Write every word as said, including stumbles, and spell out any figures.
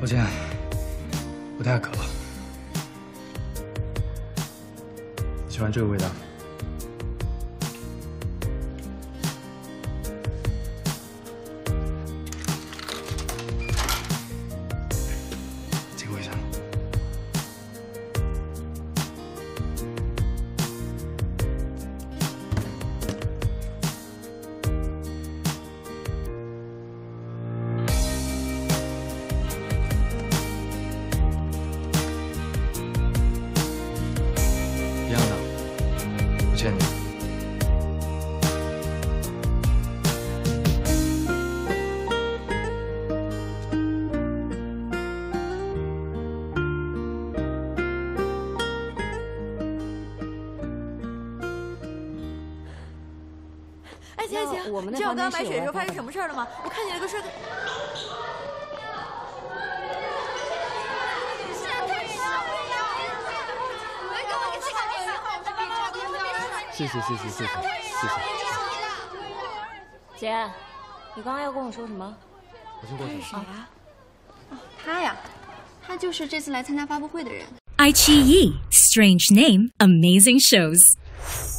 抱歉，我太渴了。喜欢这个味道。借我一下。一样的，我欠你。 哎，姐姐， 我们你知道我刚刚买水的时候发发生什么事了吗？我看见了个帅哥。 谢谢谢谢谢谢谢谢。 姐，你刚刚要跟我说什么？ 我先过去。 谁呀？ 哦，他呀，他就是这次来参加发布会的人。 iQiyi, strange name, amazing shows.